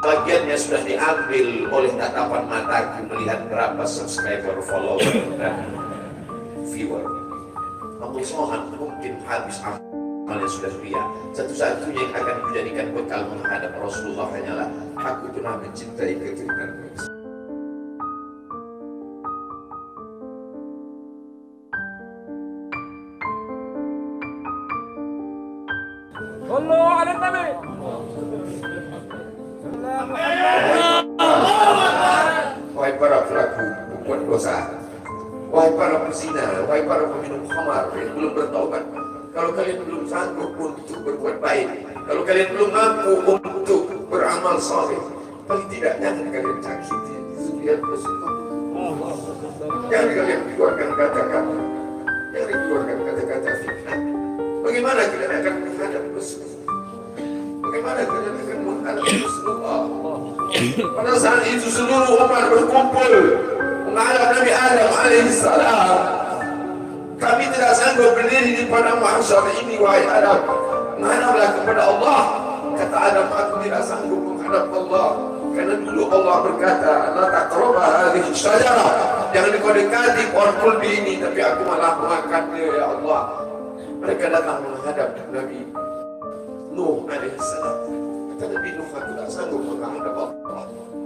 sebagiannya sudah diambil oleh tatapan mataku melihat berapa subscriber, follower, dan viewer. Amal soleh mungkin habis amal yang sudah ria. Satu-satunya yang akan dijadikan bekal menghadap Rasulullah hanyalah aku pernah mencintai keturunanmu. Sallu ala Nabi. Wahai para pelaku berbuat dosa, wahai para pezina, wahai para peminum khamar yang belum bertaubat, kalau kalian belum sanggup untuk berbuat baik, kalau kalian belum mampu untuk beramal saleh, paling tidak jangan kalian sakiti zuriat Rasulullah. Jangan kalian keluarkan kata-kata, jangan keluarkan kata-kata fitnah. Bagaimana kalian akan menghadap Rasulullah? Bagaimana kalian akan menghadap Rasulullah? Pada saat itu seluruh umat berkumpul menghadap Nabi Adam alaihissalam. Kami tidak sanggup berdiri di padang mahsyar ini, wahai Adam. Menghadaplah kepada Allah. Kata Adam, aku tidak sanggup menghadap Allah, karena dulu Allah berkata, la taqrabu hadhihi syajarah, jangan kau dekati pohon kulbi ini, tapi aku malah memakannya, ya Allah. Mereka datang menghadap Nabi Nuh alaihissalam. Kata Nabi Nuh, aku tak sanggup menghadap Allah.